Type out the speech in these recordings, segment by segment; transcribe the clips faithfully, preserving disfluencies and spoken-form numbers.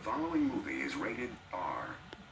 following movie is rated R.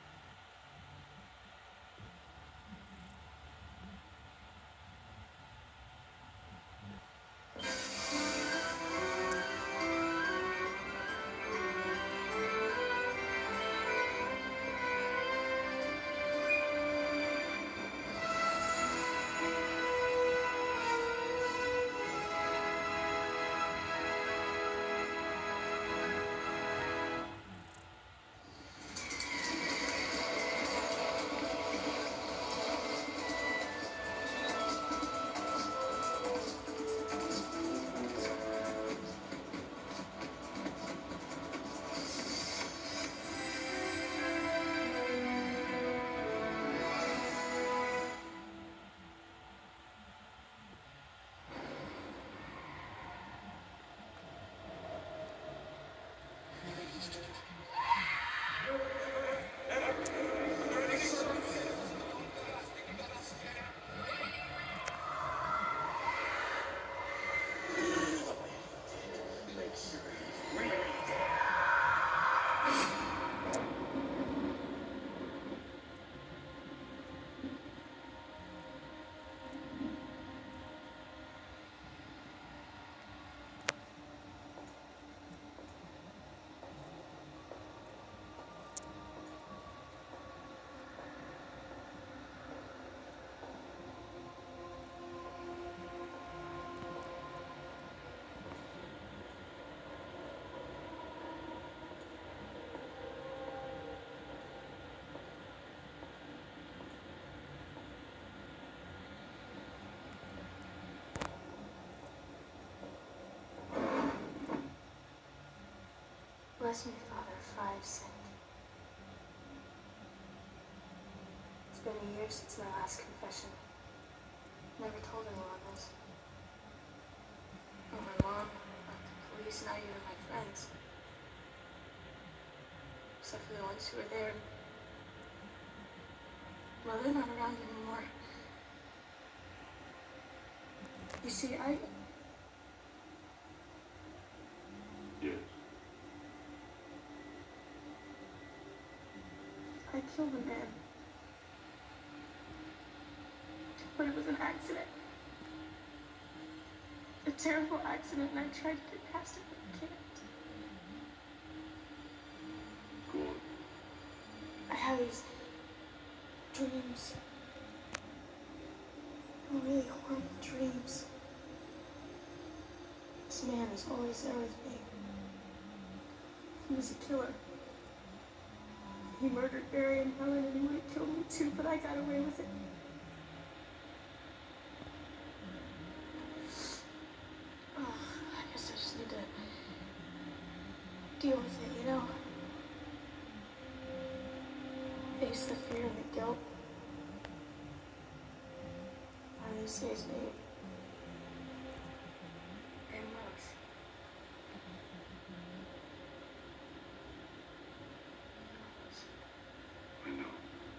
Bless me, Father, for I have sinned. It's been a year since my last confession. Never told anyone this. Not my mom, not the police, not even my friends. Except for the ones who were there. Well, they're not around anymore. You see, I... Yes. I killed a man. But it was an accident. A terrible accident, and I tried to get past it, but I can't. Go on. I have these dreams. They're really horrible dreams. This man is always there with me. He was a killer. He murdered Barry and Helen, and he would have killed me too, but I got away with it. Oh, I guess I just need to deal with it, you know? Face the fear and the guilt. One of these days, maybe. And love. I know.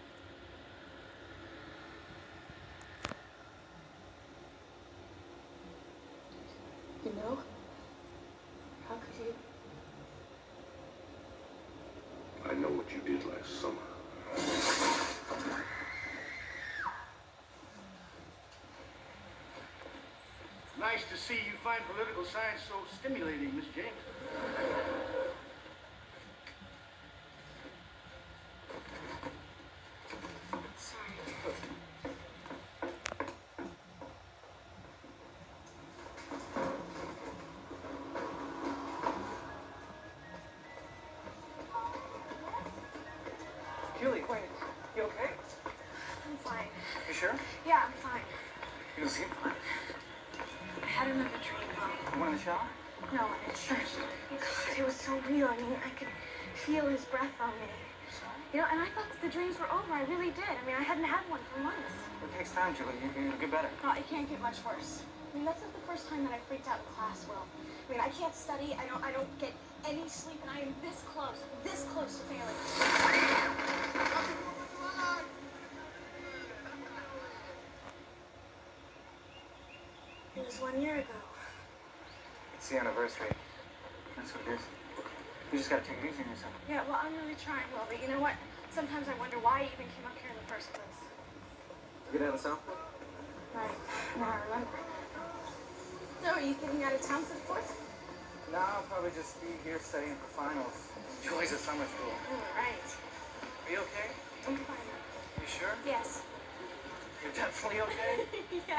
You know? How could you? I know what you did last summer. Nice to see you find political science so stimulating, Miss James. Julie, wait. You okay? I'm fine. You sure? Yeah, I'm fine. You don't seem fine. I had another dream, Mom. You want in the shower? No, in church. God, it was so real. I mean, I could feel his breath on me. You know, and I thought that the dreams were over. I really did. I mean, I hadn't had one for months. It takes time, Julie. You, you'll get better. No, it can't get much worse. I mean, that's not the first time that I freaked out in class, Will. I mean, I can't study. I don't. I don't get any sleep, and I am this close, this close to failing. It was one year ago. It's the anniversary. That's what it is. You just gotta take it easy on yourself. Yeah, well, I'm really trying, Will, but you know what? Sometimes I wonder why I even came up here in the first place. You get out of Southport? Right. Now I remember. So, are you getting out of town for the fourth? No, I'll probably just be here studying for finals. Joys of summer school. Oh, right. Are you okay? I'm fine. You sure? Yes. You're definitely okay?